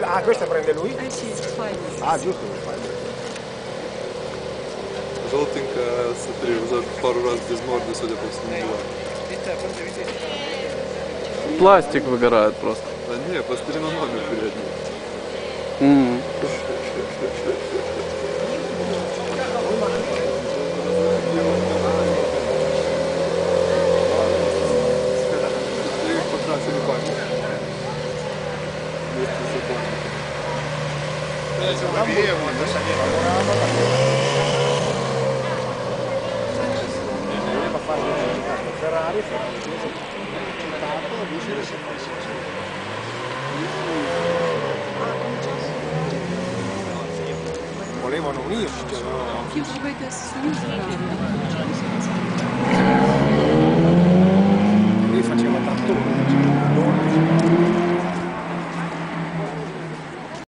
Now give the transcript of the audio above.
Ah, questa prende lui? Eh sì, fai. Ah, giusto. Желтенькая, смотри, уже пару раз без морды, судя по всему, была. Пластик выгорает просто. Да не, посмотри на номер передний. Смотри, их покрасили бампер. Вместе с бампером. Voleva fare il Ferrari, volevano unirsi, cioè, no? Più voi adesso